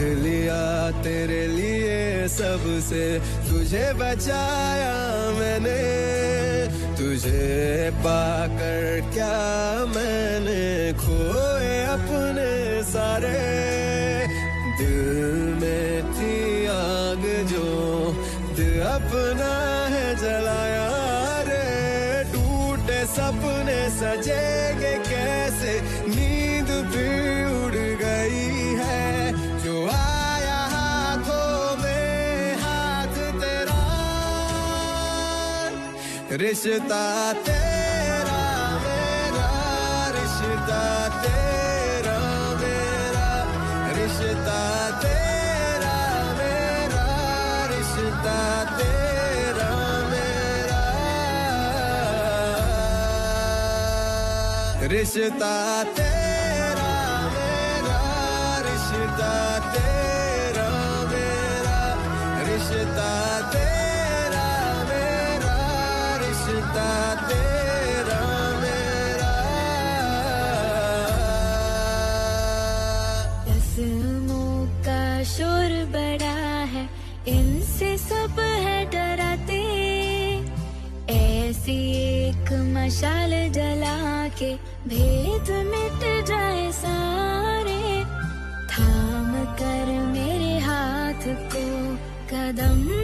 लिया तेरे लिए सबसे, तुझे बचाया मैंने, तुझे पाकर क्या मैंने खोए अपने सारे। दिल में थी आग जो दिल अपना है जलाया रे, टूटे सपने सजेंगे कैसे, नींद भी उड़ गई है। जो आया हाथों में हाथ तेरा, रिश्ता तेरा मेरा, रिश्ता तेरा मेरा, रिश्ता तेरा मेरा, रिश्ता तेरा मेरा, रिश्ता तेरा मेरा, रिश्ता तेरा मेरा, रिश्ता तेरा मेरा, रिश्ता तेरा मेरा। रस्मों का शोर बड़ा है, इनसे सब है डराते, ऐसी एक मशाल जला के भेद मिट जाए सारे। थाम कर मेरे हाथ को कदम